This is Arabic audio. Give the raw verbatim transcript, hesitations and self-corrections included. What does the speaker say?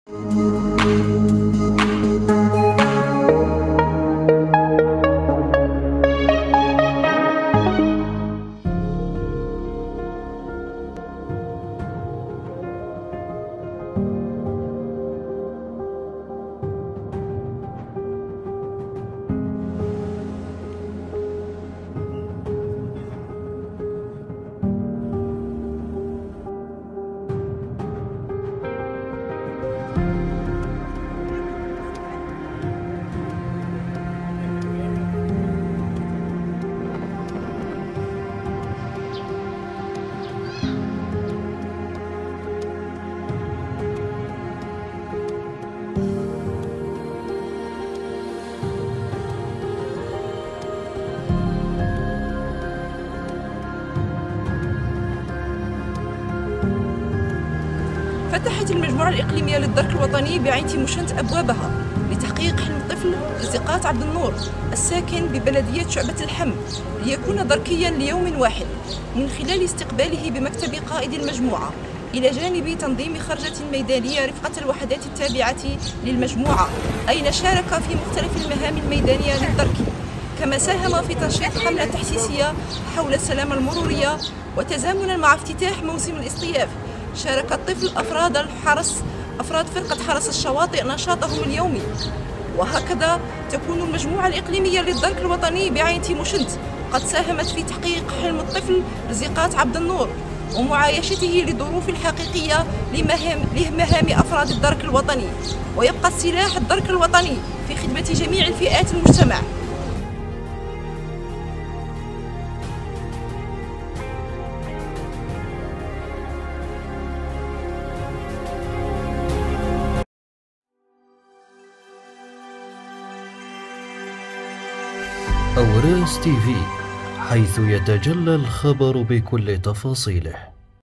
فتحت المجموعة الإقليمية للدرك الوطني بعين تيموشنت أبوابها لتحقيق حلم الطفل التقاط عبد النور الساكن ببلدية شعبة اللحم ليكون دركيا ليوم واحد، من خلال استقباله بمكتب قائد المجموعة إلى جانب تنظيم خرجة ميدانية رفقة الوحدات التابعة للمجموعة، أين شارك في مختلف المهام الميدانية للدرك، كما ساهم في تنشيط حملة تحسيسية حول السلامة المرورية. وتزامنا مع افتتاح موسم الاصطياف شارك الطفل أفراد الحرس أفراد فرقة حرس الشواطئ نشاطهم اليومي. وهكذا تكون المجموعة الإقليمية للدرك الوطني بعين تيموشنت قد ساهمت في تحقيق حلم الطفل رزقات عبد النور ومعايشته للظروف الحقيقية لمهام, لمهام أفراد الدرك الوطني، ويبقى السلاح الدرك الوطني في خدمة جميع الفئات المجتمع. أوراس تي في، حيث يتجلى الخبر بكل تفاصيله.